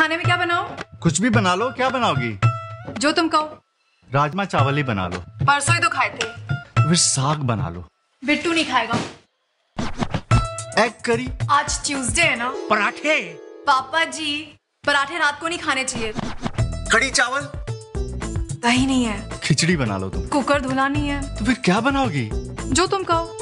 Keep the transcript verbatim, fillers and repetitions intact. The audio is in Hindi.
खाने में क्या बनाओ? कुछ भी बना लो। क्या बनाओगी? जो तुम कहो। राजमा चावल ही बना लो। परसों ही तो खाए थे। तो फिर साग बना लो। बिट्टू नहीं खाएगा। Egg curry. आज ट्यूसडे है ना। पराठे। पापा जी पराठे रात को नहीं खाने चाहिए। कड़ी चावल। दही नहीं है। खिचड़ी बना लो तुम। कुकर धुला नहीं है। तो फिर क्या बनाओगी? जो तुम कहो।